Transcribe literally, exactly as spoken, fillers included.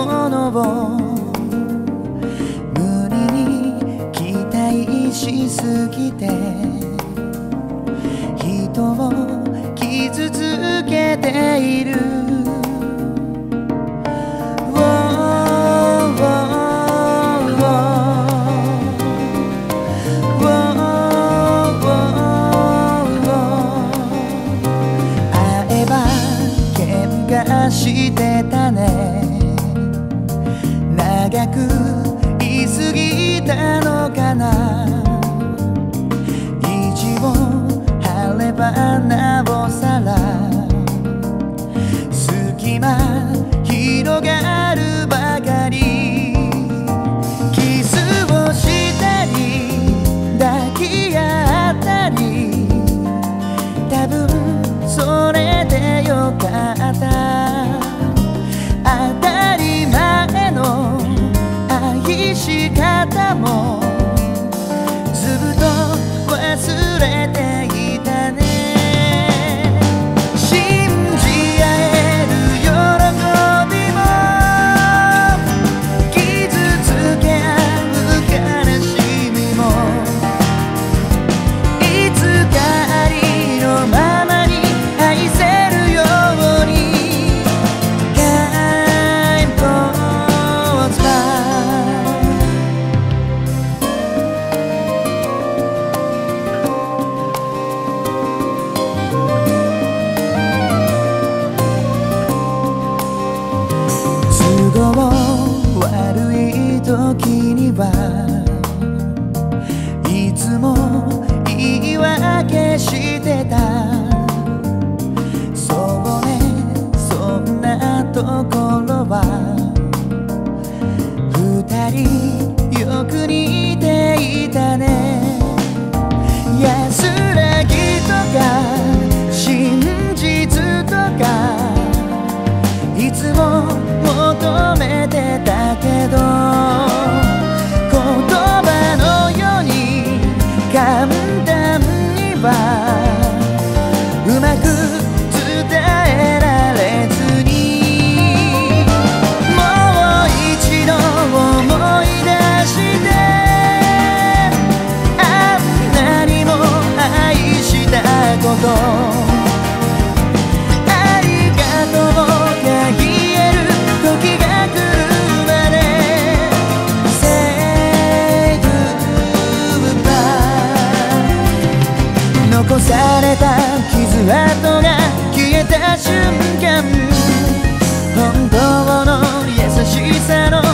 ものを無理に期待しすぎて人を傷つけている。してたね。長く言い過ぎたのかな。意地を張ればなおさら隙間広がるばかり。キスをしたり抱き合ったり多分それでよかった。当たり前の愛し方もずっと忘れていたね。信じ合える喜びも傷つけ合う悲しみもいつかありのままに愛せるように悪い時にはいつも言い訳してた。そうね、そんなところは二人よく似ていたね。安らぎとか真実とかいつも求めてたけど言葉のように簡単にはうまく伝えられずにもう一度思い出してあんなにも愛したこと残された傷跡が消えた瞬間本当の優しさの